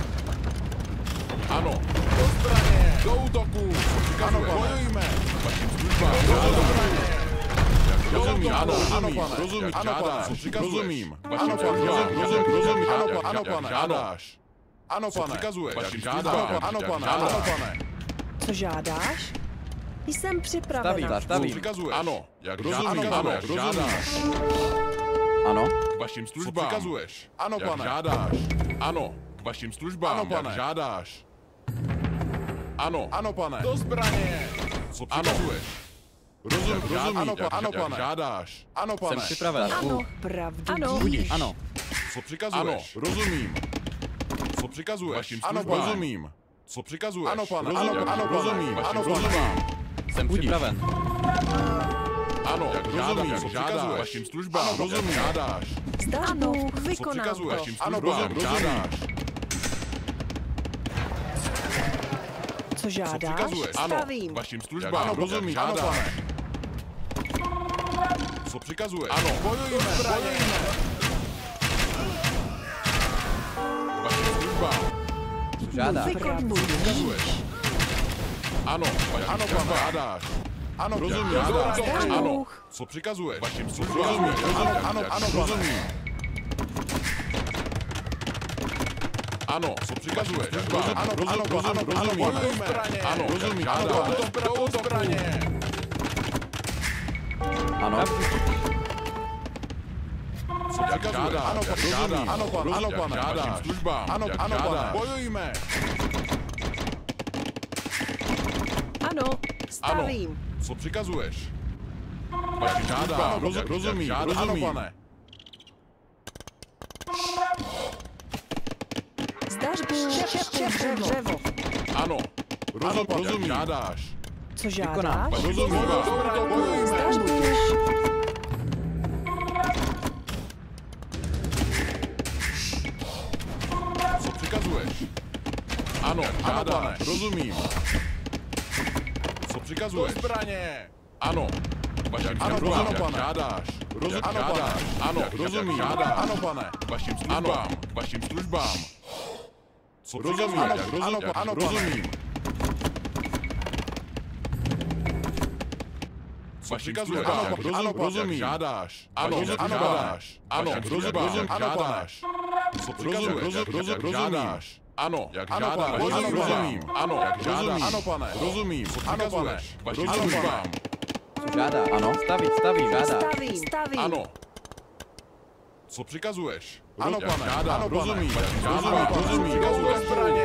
Speaker 4: Ano. Do zbraně. Do útoku. Ano, bojujme. Vašim službám. Do zbraně. Rozumím, ano, ano, pane. Rozumím, ano, pane. Rozumím. Ano, pane. Rozumím, rozumím. Ano, ano, pane. Žádáš. Ano, pane. Přikazuješ. Vašim žádám. Ano, pane. Ano, pane.
Speaker 3: Co žádáš? Jsem připravena.
Speaker 2: Stavím, stavím.
Speaker 4: Přikazuješ. Ano. Jak rozumím, ano, jak žádáš.
Speaker 2: Ano.
Speaker 4: Vašim službám. Přikazuješ. Ano, pane. Jak žádáš. Ano. Vašim službám. Ano, pane. Jak žádáš. Ano. Ano, pane. Do zbraně. Co přikazuješ? Rozum, rozumím, ano, jak, ano, pane. Žádáš. Ano, pane.
Speaker 2: Jsem připraven.
Speaker 3: Ano, pravdu.
Speaker 2: Ano. Budíš. Ano.
Speaker 4: Co přikazuješ? Ano, rozumím. Co přikazuješ? Vašim službám. Ano, rozumím. Co přikazuješ? Ano, pane. Rozum, ano, ano, rozumím. Ano, rozumím.
Speaker 2: Jsem připraven.
Speaker 4: Ano, jak rozumím. Jak žádáš. Vašim službám. Ano, rozumím. Žádáš.
Speaker 3: Ano,
Speaker 4: Co
Speaker 3: vykonám
Speaker 4: přikazuješ?
Speaker 3: to.
Speaker 4: Ano, rozumím. Žádáš.
Speaker 3: Co žádáš?
Speaker 4: Ano,
Speaker 3: stavím.
Speaker 4: vašim službám. Ano, rozumím. Ano, pane. Co přikazuješ? Ano, bojujme, bojujme. Vašim službám.
Speaker 2: Žádá.
Speaker 4: Přikazuješ. Ano, ano, pane. Žádáš. Ano, rozumím. Žádáš. Ano. Co přikazuješ? Vašim službám. Ano, ano, ano, rozumím. Ano, co přikazuješ? Ano, ano, ano, rozumím. Ano, rozumím. Žádáš. Do zbraně.
Speaker 2: Ano.
Speaker 4: Co přikazuješ? Ano, rozumím. Ano, pane. Ano, pane. Žádáš. Službám. Ano, ano, pane. Bojujme.
Speaker 3: Ano, stavím.
Speaker 4: Co přikazuješ? Vašim žádám. Rozumím. Ano, pane.
Speaker 3: Zdařbu, čepu dřevo.
Speaker 4: Ano. Rozum, rozumím. Žádáš.
Speaker 3: Co žádáš?
Speaker 4: Rozumím.
Speaker 3: Zdařbu.
Speaker 4: Co přikazuješ? Ano, žádáš. Rozumím. Co přikazuješ? Do zbraně. Ano. Vašim službám. Ano, pane. Žádáš. Rozum, ano, pane. Ano, rozumím. Žádáš. Ano, pane. Vašim službám. Vašim službám. Co rozumím? Ano, jak rozum, ano, jak ano, rozumím. Vašim službám. Ano, rozum, ano, rozumím. Žádáš. Ano, ano, žádáš. Ano, rozum, rozum, žádáš. Co přikazuješ? Rozum, rozum, žádáš. Ano, jak žádáš. Rozum, rozumím. Ano, jak žádáš. Ano, pane. Rozumím. Co přikazuješ? Vašim službám.
Speaker 2: Co žádá? Ano. Staví, staví, žádá.
Speaker 3: Stavím, stavím.
Speaker 4: Ano. Co přikazuješ? Ano, pane. Žádám. Ano, rozumím. Žádám. Rozumím. Přikazuješ zbraně.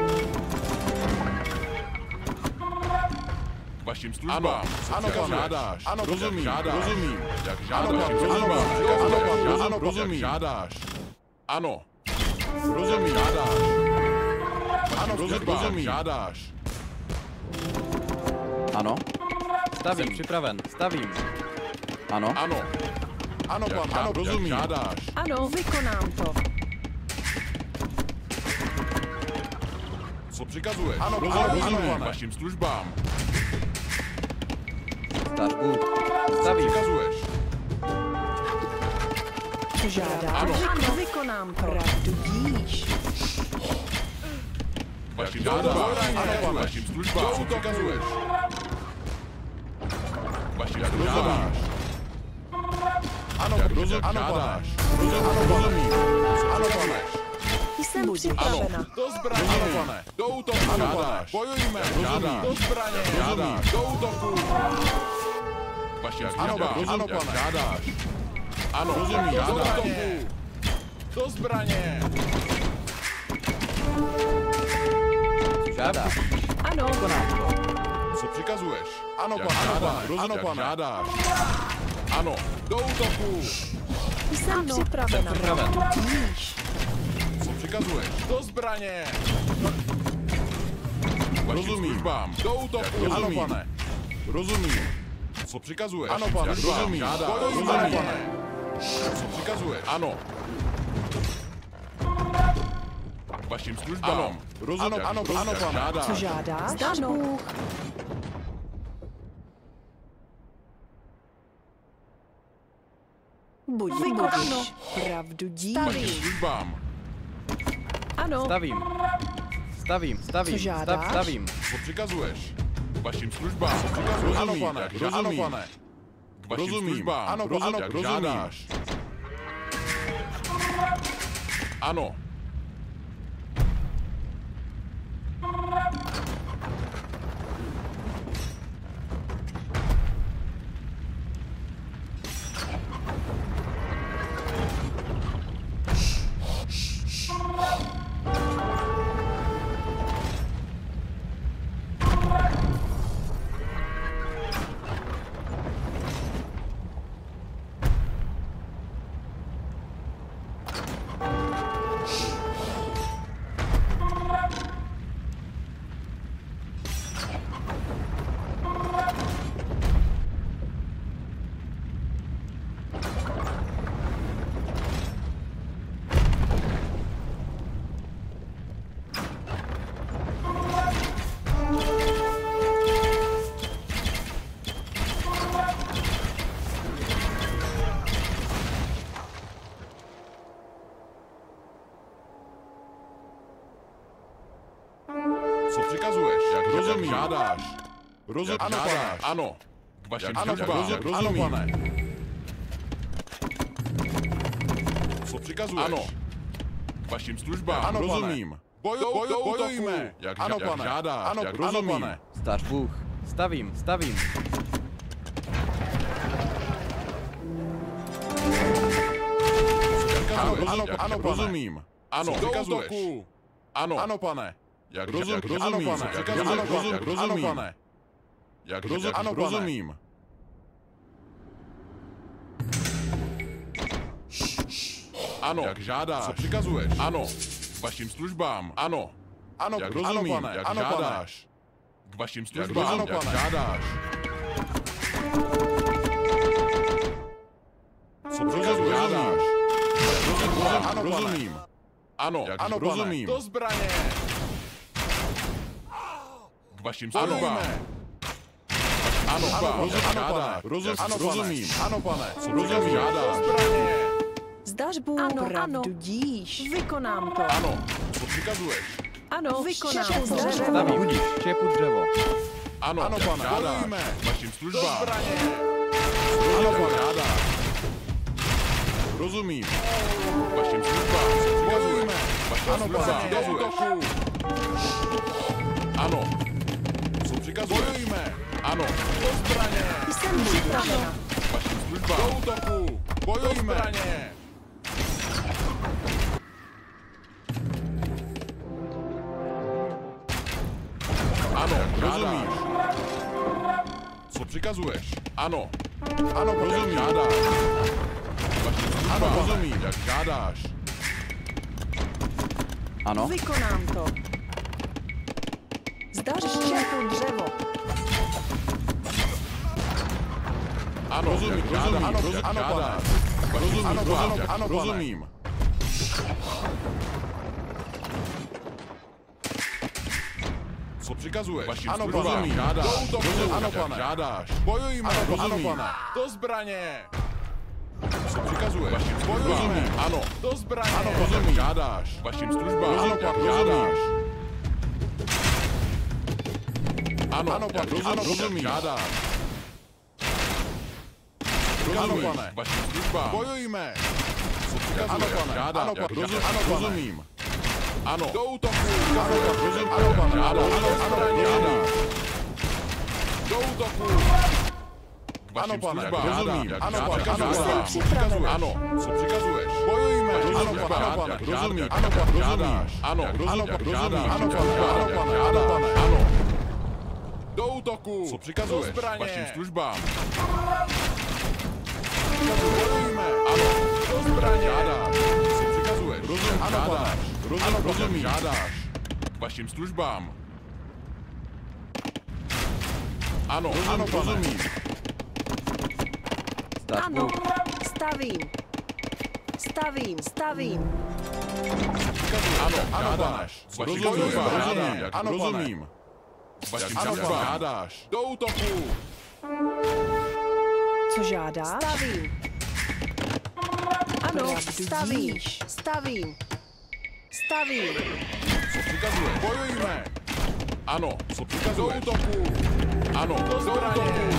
Speaker 4: Vašim službám. Ano, pane. Žádáš. Ano, rozumím. Rozumím. Jak žádáš. Rozumím. Ano, rozumím. Žádáš. Ano. Rozumím. Žádáš. Ano, rozumím. Žádáš.
Speaker 2: Ano. Stavím, připraven. Stavím. Ano.
Speaker 4: Ano. Ano, pan, ano, rozumím. Žádáš.
Speaker 3: Ano, vykonám to.
Speaker 4: Co přikazuješ? Ano, rozumím, ano, pane. Vašim službám.
Speaker 2: Stařbu.
Speaker 4: Co
Speaker 2: Stavím.
Speaker 4: přikazuješ?
Speaker 3: Co žádáš?
Speaker 4: Ano.
Speaker 1: Ano, vykonám to.
Speaker 3: Pravdu díš.
Speaker 4: Vaším službám. Ano, pane. Vaším službám. Co ukazuješ? Vaším službám. Ano, rozum, ano, pane. Rozum, rozumím. Ano, pane.
Speaker 1: Jsem
Speaker 3: Buď
Speaker 1: připravena.
Speaker 4: Do zbraně. Ano, pane. Do útoku. Ano, pane. Bojujme. Rozumím. Do zbraně. Rozumím. Do útoku. Vaším službám. Ano, pane. Žádáš. Ano, rozumím. Do útoku. Do zbraně.
Speaker 2: Žádáš.
Speaker 1: Ano,
Speaker 2: Vykonám to.
Speaker 4: Co přikazuješ? Ano, pane. Ano, pane. Rozumím, pane. Žádáš. Ano. Do útoku.
Speaker 1: jsem připravena.
Speaker 2: Připraven.
Speaker 1: Díš.
Speaker 4: Co přikazuješ? Do zbraně. Rozumím. Do útoku. Ano, pane. Rozumím. Co přikazuješ? Ano, pane. Rozumím. Žádá. Rozumím, pane. Co přikazuješ? Ano. Vaším službám. Ano. Rozumím. Ano, ano, pane. Žádá.
Speaker 3: Co žádáš?
Speaker 1: Zdáš Bůh.
Speaker 3: Buď
Speaker 1: Vykonáno.
Speaker 3: budíš. Pravdu díš.
Speaker 4: Vaším službám.
Speaker 1: Ano,
Speaker 2: Stavím. Stavím, stavím,
Speaker 3: Co žádáš?
Speaker 2: stav, stavím.
Speaker 4: Co přikazuješ? Vaším službám. Co přikazuješ? Ano, pane. Ano, pane. Vaším službám. Ano, ano, rozumíš. Ano. Co přikazuješ? Jak rozumím. Žádáš. Rozum, ano, pane. Ano. K vašim službám. Rozum, ano, pane. Co přikazuješ? Ano. K vašim službám. Ano, rozumím. Boju, boju, bojujme. Jak, ano, jak pane. Žádáš. Ano, jak rozumím. Ano, pane.
Speaker 2: Zdáš Bůh. Stavím, stavím.
Speaker 4: Ano, ano, ano, rozumím. Ano, přikazuješ. Ano, ano, pane. Jak rozum, jak rozumím, ano, pane. Jak rozum, ano, rozum, jak rozumím. Ano, pane. Jak rozum, ano, rozumím. Ano, jak žádáš. Co přikazuješ? Ano. K vašim službám. Ano. Ano, jak rozumím, ano, pane. Jak ano, žádáš. K vašim službám. Ano, jak žádáš. Co přikazuješ? Žádáš. Ano, rozumím. Ano, jak ano, rozumím. Do zbraně. K vašim službám. Ano, ano, rozum, ano, pane. Rozum, ano, rozumím. Ano, pane. Co rozumím? Žádáš.
Speaker 3: Zdáš Bůh.
Speaker 1: Ano,
Speaker 3: Pravdu
Speaker 1: ano.
Speaker 3: díš.
Speaker 1: Vykonám to.
Speaker 4: Ano. Co přikazuješ?
Speaker 1: Ano, vykonám
Speaker 3: Štěpu
Speaker 1: to.
Speaker 3: dřevo.
Speaker 2: Stavím, budíš. Štěpu dřevo.
Speaker 4: Ano, ano, pane. Bojujme. K vašim službám. Do zbraně. Ano, pane. Žádáš. Rozumím. K vašim službám. Bojujme. Ano, pane. Do útoku. Ano. Co přikazuješ? Bojujme. Ano. Do zbraně.
Speaker 1: Jsem připravena.
Speaker 4: K vašim službám. Do útoku. Bojujme. Do zbraně. Ano, rozumíš. Co přikazuješ? Ano. Ano, rozumím. Žádáš. Ano, rozumím, jak žádáš.
Speaker 2: Ano.
Speaker 1: Vykonám to.
Speaker 3: Zdáš
Speaker 1: Štěpu dřevo.
Speaker 4: Ano, rozumím, rozumím, ano, rozumím, ano, pane. Rozumím, ano, rozumím, ano, rozumím. Co přikazuješ? Vaším ano, rozumím, žádáš. Do útoku, ano, pane. Žádáš. Bojujme, ano, ano, pane. Do zbraně. Co přikazuješ? Vaším Bojujeme. Ano. Do zbraně. Ano, rozumím. Žádáš. Vašim službám. Ano, jak žádáš. Ano, ano, jak rozumím. Žádáš. Ano, pane. Vašim službám. Bojujeme. Co přikazuje? Ano, pane. Žádám. Ano, pane. Rozum, ano, rozumím. Ano. Do útoku. Ano, rozumím. Ano, pane. Žádám. Ano, ano, žádáš. Do útoku. Ano, pane, rozumím. Ano, pane, ano, přikazuješ. Ano, co přikazuješ? Bojujeme. Ano, pane, ano, pane, rozumím. Ano, pane, rozumíš. Ano, rozumím. Ano, pane, ano, pane, ano, pane, ano. Do útoku. Co přikazuješ? Vašim službám. Bojujeme. Ano, do zbraně. Žádáš. Co přikazuješ? Rozumím. Ano, pane. Rozumím, rozumím. Žádáš. Vašim službám. Ano, ano, rozumím.
Speaker 1: Ano, stavím. Stavím, stavím.
Speaker 4: Ano, ano, pane. Rozumím, žádám, jak rozumím. Vašim službám. Žádáš. Do útoku.
Speaker 1: Co žádáš? Stavím. Ano, stavím. Stavím. Stavím.
Speaker 4: Co přikazuje? Bojujeme. Ano, co přikazuje? Do útoku. Ano, do zbraně.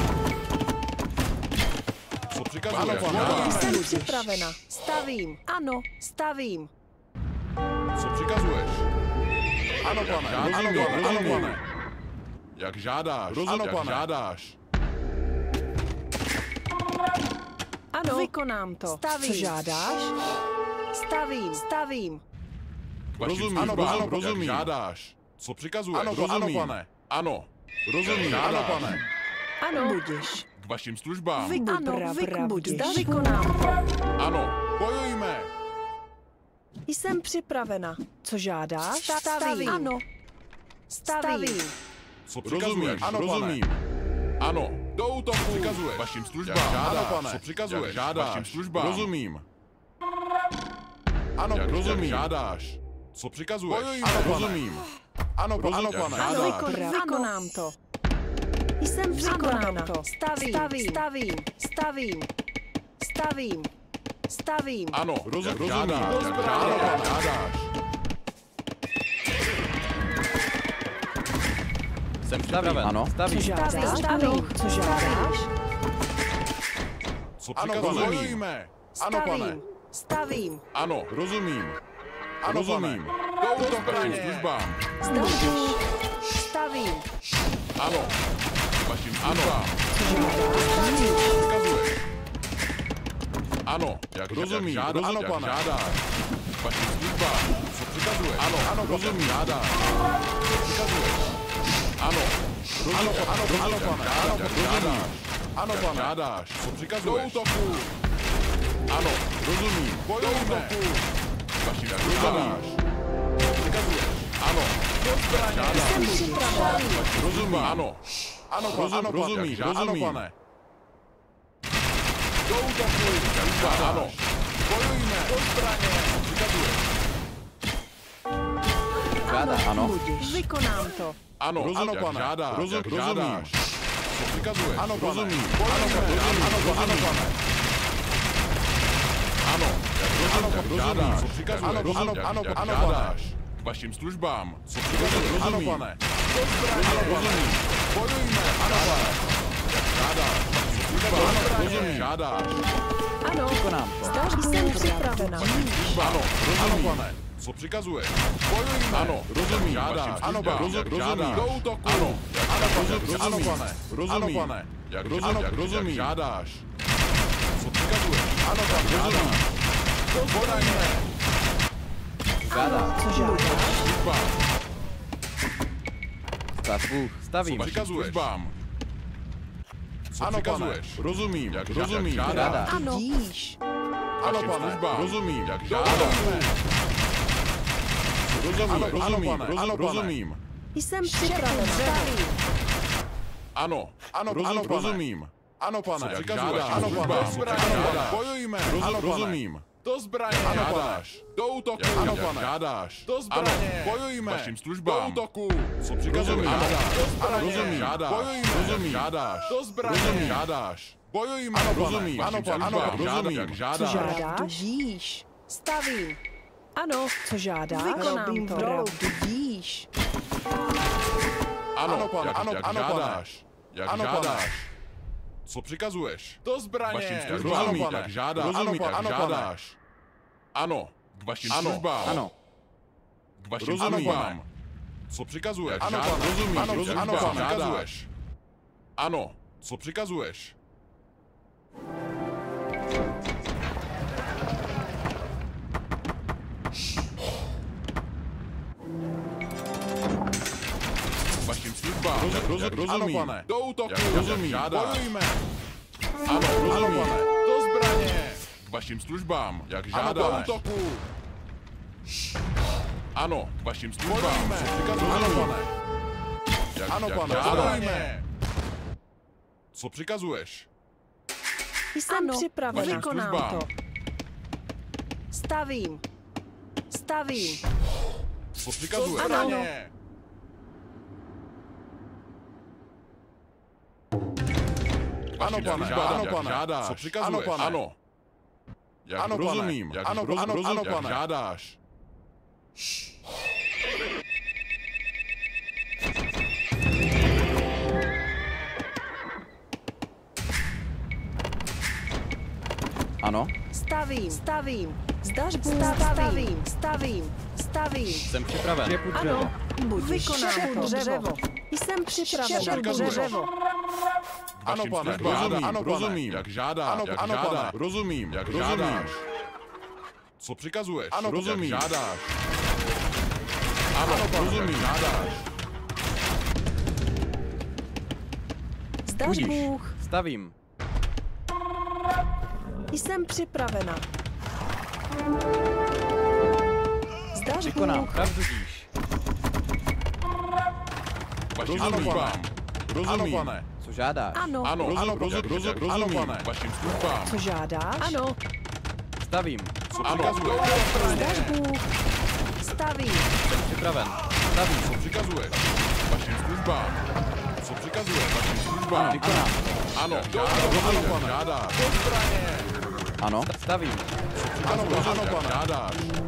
Speaker 4: Co přikazuje?
Speaker 1: Ano, jsem připravena. Stavím. Ano, stavím.
Speaker 4: Co přikazuješ? Ano, pane. Ano, pane. Ano, pane. Jak žádáš? Ano, pane. Žádáš.
Speaker 1: Ano, vykonám to. Stavím. Co žádáš? Stavím, stavím.
Speaker 4: Rozumím, ano, ano, rozumím. Žádáš. Co přikazuješ? Ano, rozumím. Ano, pane. Ano. Rozumím, ano, pane.
Speaker 1: Ano, budiš.
Speaker 4: K vašim službám.
Speaker 1: Vy, ano, vybudiš. Vykonám to.
Speaker 4: Ano, bojujme.
Speaker 1: Jsem připravena. Co žádáš? Stavím. Ano. Stavím.
Speaker 4: Co přikazuješ? Ano, rozumím. Ano, do útoku. Přikazuješ. Vašim službám. Žádáš. Ano, pane. Co přikazuješ? Žádáš. Vašim službám. Rozumím. Ano, jak rozumím. Žádáš. Co přikazuješ? Bojujme. Ano, rozumím. Ano, ano, pane.
Speaker 1: Ano, vykonám to. Jsem připravena. To. Stavím, stavím, stavím, stavím, stavím, stavím.
Speaker 4: Ano, roz, rozumím. Žádáš. Žádáš.
Speaker 2: Jsem připraven. Ano, stavím.
Speaker 1: Co žádáš? Stavím. Co žádáš?
Speaker 4: Co přikazuješ? Bojujme. Ano, pane.
Speaker 1: Stavím.
Speaker 4: Ano, rozumím. Ano, rozumím. Do útoku. Službám.
Speaker 1: Stavím. Stavím.
Speaker 4: Ano. Vašim službám. Přikazuješ. Ano, jak rozumím. Žádáš. Ano, pane. Žádáš. Vašim službám. Co přikazuješ? Ano, ano, rozumím. Žádáš. Co přikazuješ? Ano. Ano, ano, ano, pane. Ano, rozumím. Ano, pane. Žádáš. Co přikazuješ? Do útoku. Ano, rozumím. Bojujme. Vašim službám. Přikazuješ. Ano. Žádáš. Rozumím. Ano. Ano, ano, rozumím, rozumím. Ano, pane. Do útoku. Ano. Bojujme. Do zbraně. Přikazuješ.
Speaker 2: Žádá, ano.
Speaker 1: Vykonám to.
Speaker 4: Ano, rozum, ano, pane. Žádáš. Rozum, rozumíš. Co přikazuješ? Ano, pane. Rozumím. Ano, pane. Ano, ano, pane. Ano, jak rozum, jak žádáš. Co přikazuješ? Ano, ano, ano, ano, žádáš. K vašim službám. Co přikazuješ? Ano, pane. Do zbraně. Rozumím. Bojujme. Ano, pane. Jak žádáš. Co přikazuješ? Rozumím. Žádáš.
Speaker 1: Ano,
Speaker 2: vykonám to.
Speaker 1: Jsem připravena.
Speaker 4: Ano, rozumím. Ano, pane. Co přikazuješ? Bojujme. Ano, rozumím. Žádáš. Ano, rozumím. Do útoku. Ano, ano, rozumím. Ano, pane. Rozumím. Ano, pane. Jak rozumím, jak rozumím. Žádáš. Co přikazuješ? Ano, pane. Žádáš. Do zbraně.
Speaker 2: Žádá.
Speaker 1: Co žádáš?
Speaker 2: Stavbu. Stavím.
Speaker 4: Co přikazuješ? Co ano, přikazuješ? Pane. Rozumím, jak rozumím.
Speaker 2: Žádá.
Speaker 1: Ano.
Speaker 4: Ano, pane. Rozumím, jak žádáš. Rozumím, rozumím, ano, rozumím.
Speaker 1: Jsem připravena.
Speaker 4: Ano, ano, ano, rozumím. Ano, pane, jak žádáš. Ano, pane. Bojujme. Ano, rozumím. Do zbraně. Ano, žádáš. Do útoku. Jak, ano, pane. Žádáš. Do zbraně. Ano, bojujme. Vašim službám. Do útoku. Co přikazuješ? Žádáš. Do zbraně. Rozumím. Žádáš. Bojujme. Rozumím. Žádáš. Do zbraně. Rozumím. Žádáš. Bojujme. Ano, rozumím. Ano, pane. Ano, rozumím. Jak žádáš.
Speaker 3: Co žádáš? Vidíš.
Speaker 1: Stavím.
Speaker 3: Ano. Co žádáš?
Speaker 1: Vykonám to.
Speaker 3: Pravdu vidíš.
Speaker 4: Ano, pane. Ano, ano, žádáš. Jak ano, žádáš. Co přikazuješ? Do zbraně. Vašim službám. Rozumím. Jak žádáš. Rozumím. Jak žádáš. Ano. K vašim službám.
Speaker 2: Ano.
Speaker 4: K vašim službám. Co přikazuješ? Ano, pane. Rozumím. Ano, rozumím. Ano, co přikazuješ? Ano. Co přikazuješ? K vašim službám. Roz, rozumím. Ano, pane. Do útoku. Rozumím. Bojujme. Ano, rozumím. Ano, pane. Do zbraně. K vašim službám. Jak žádáš. Ano, do útoku. Ano, k vašim službám. Co přikazuješ? Ano, pane. Jak, ano, jak pane. Žádáš. Co přikazuješ?
Speaker 1: Jsem
Speaker 3: Ano.
Speaker 1: připraven.
Speaker 4: Vašim
Speaker 1: Vykonám
Speaker 4: službám.
Speaker 1: to. Stavím. Stavím.
Speaker 4: Co přikazuješ?
Speaker 1: Ano.
Speaker 4: Zbraně. Ano, pane. Ano, pane. Žádáš. Co přikazuješ? Ano, pane. Ano. Jak ano, rozumím. Jak ano, roz, ano, rozum, ano, jak pane. Žádáš.
Speaker 2: Ano.
Speaker 1: Stavím. Stavím. Zdaš Bůh. Stavím. Stavím. Stavím.
Speaker 2: Jsem připraven. Štěpu
Speaker 1: Ano.
Speaker 2: dřevo.
Speaker 1: Budiš.
Speaker 3: Vykonám to.
Speaker 1: dřevo. Jsem připraven.
Speaker 3: Štěpu
Speaker 1: dřevo.
Speaker 4: Ano, pane. Rozumím. Ano, rozumím. Jak žádáš. Ano, jak ano, žádáš. Rozumím. Jak žádáš. Co přikazuješ? Ano, rozumím. Jak žádáš. Ano, rozumím. Žádáš.
Speaker 1: Zdaš
Speaker 2: Budíš.
Speaker 1: Bůh.
Speaker 2: Stavím.
Speaker 1: Jsem připravena. Zdaš
Speaker 2: Vykonám.
Speaker 1: Bůh.
Speaker 2: Pravdu díš.
Speaker 4: Vašim službám. Rozumím. Ano, pane.
Speaker 2: Co žádáš?
Speaker 1: Ano.
Speaker 4: Ano, ano, rozum, rozum, rozumím. Ano, pane. Vašim službám.
Speaker 3: Co žádáš?
Speaker 1: Ano.
Speaker 2: Stavím.
Speaker 4: Co přikazuješ?
Speaker 1: Zdaš Bůh. Stavím.
Speaker 2: Jsem připraven. Stavím.
Speaker 4: Co přikazuješ? Vašim službám. Co přikazuješ? Vašim službám.
Speaker 2: Vykonám.
Speaker 4: Ano, ano, pane. Žádáš. Do zbraně.
Speaker 2: Ano. Stavím.
Speaker 4: Ano, ano, pane. Žádáš.